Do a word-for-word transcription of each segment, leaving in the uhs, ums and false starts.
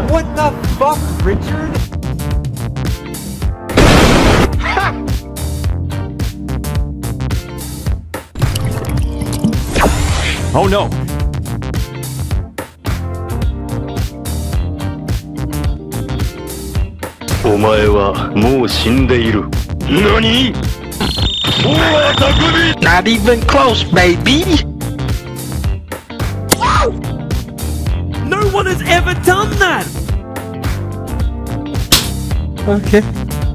What the fuck, Richard? Oh no! お前はもう死んでいる。何？ Not even close, baby! No one has ever done that! Okay.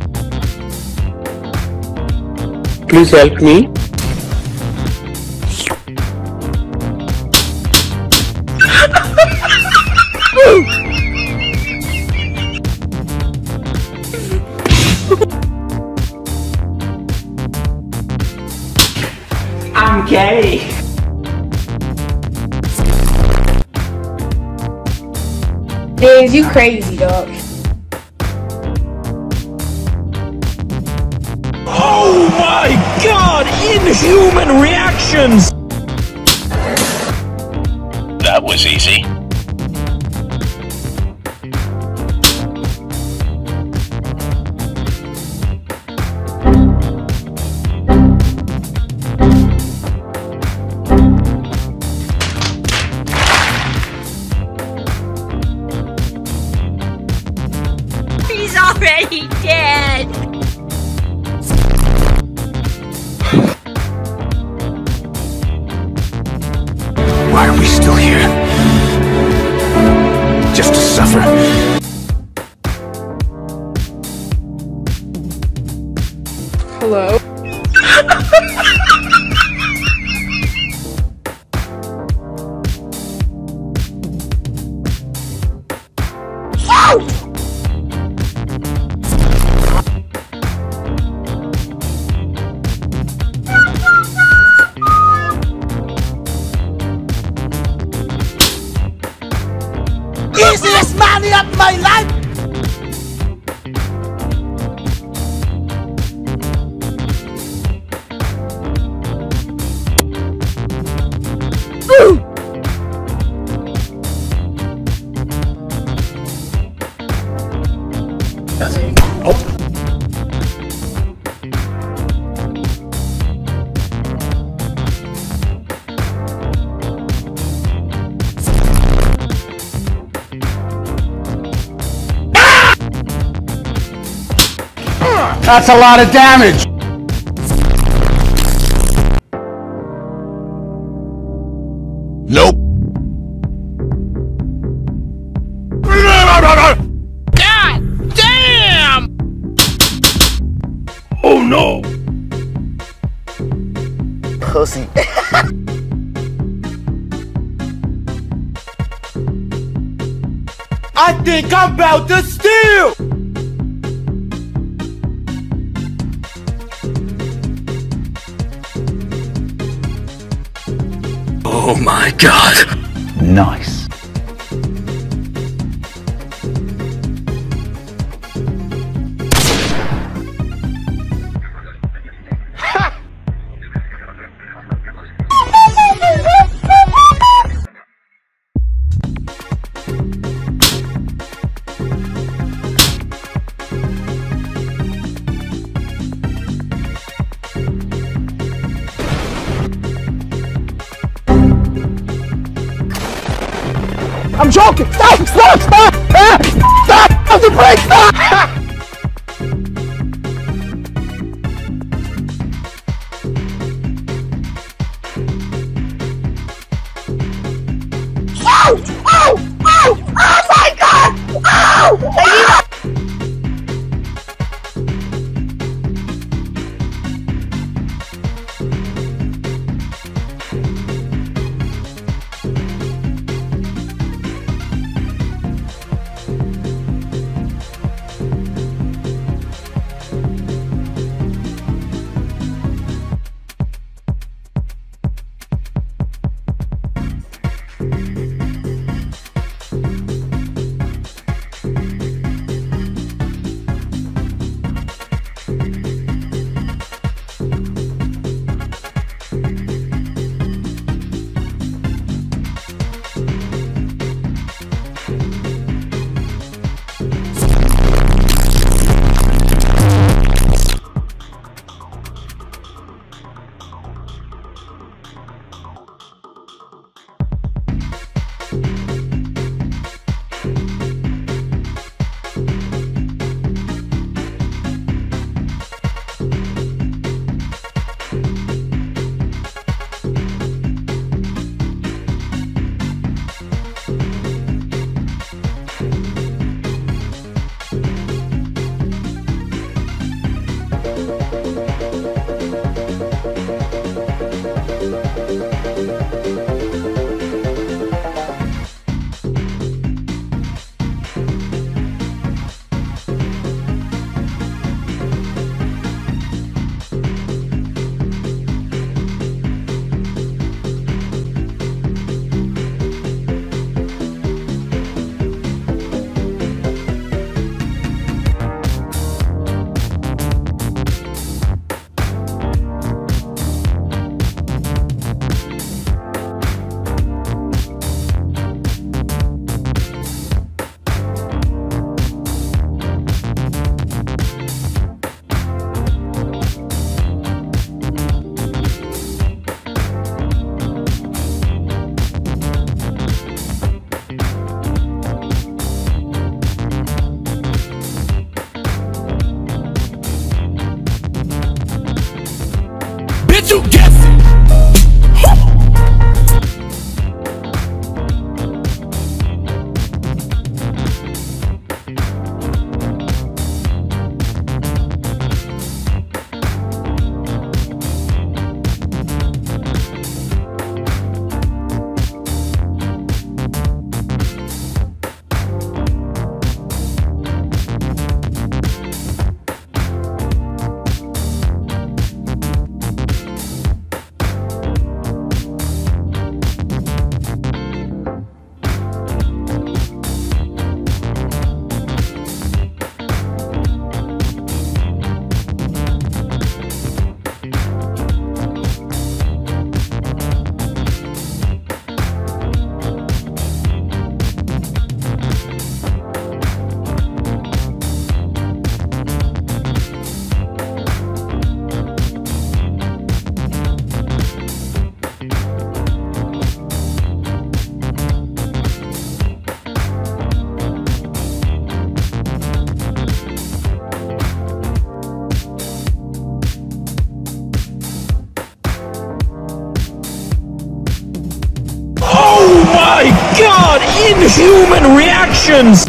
Please help me. I'm gay. Days, you crazy, dog. Oh my god! Inhuman reactions! That was easy. He's already dead! Why are we still here? Just to suffer? Hello? Easiest money of my life! That's a lot of damage! Nope. God damn! Oh no! Pussy. I think I'm about to steal! Oh my god. Nice. I'm joking! Stop! Stop! Stop! Ah! Stop! Stop the brake! Stop! Oh! Oh! Oh! Oh my god! Oh! my god! Inhuman reactions!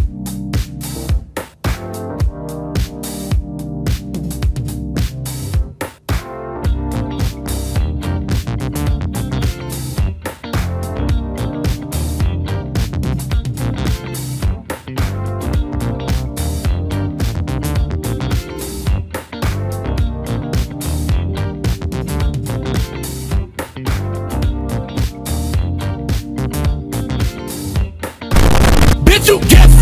Bitch, you get